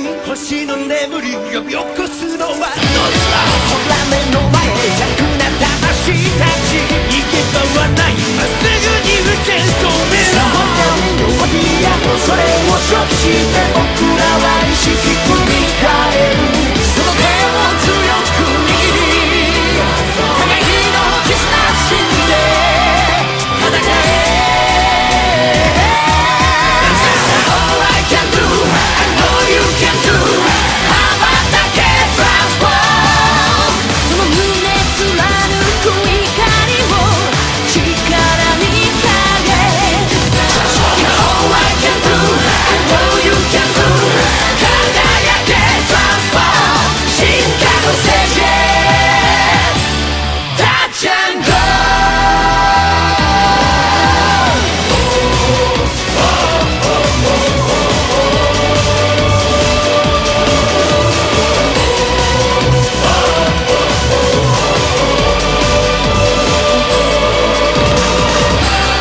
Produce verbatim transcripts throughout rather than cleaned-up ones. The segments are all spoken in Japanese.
星の眠り呼び起こすのはどいつだ。 ほら目の前弱な魂たち、 逃げ場はない、まっすぐに受け止めろ。 弱みや恐れを承知して僕らは意識組み替える。その手を強く握り、互いの絆信じて戦え。All I can do, I know you can do, 羽ばたけ transform。 その胸貫く怒りを力に変え。 All I can do, I know you can do, 輝け transform。 進化のステージへ Touch and go。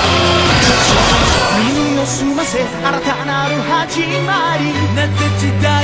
耳を澄ませ新たなる始まり。 なぜ時代